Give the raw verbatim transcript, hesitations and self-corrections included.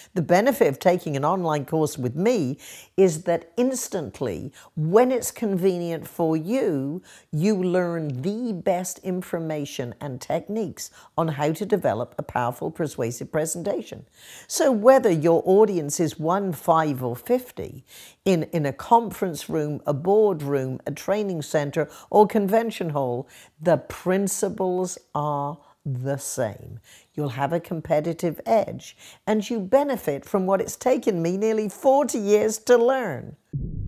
The benefit of taking an online course with me is that instantly, when it's convenient for you, you learn the best information and techniques on how to develop a powerful, persuasive presentation. So whether your audience is one, five, or fifty, in, in a conference room, a boardroom, a training center, or convention hall, the principles are the same. You'll have a competitive edge, and you benefit from what it's taken me nearly forty years to learn.